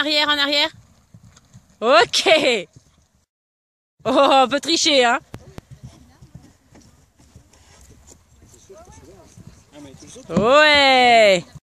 arrière, en arrière. Ok. Oh, on peut tricher, hein. Ouais.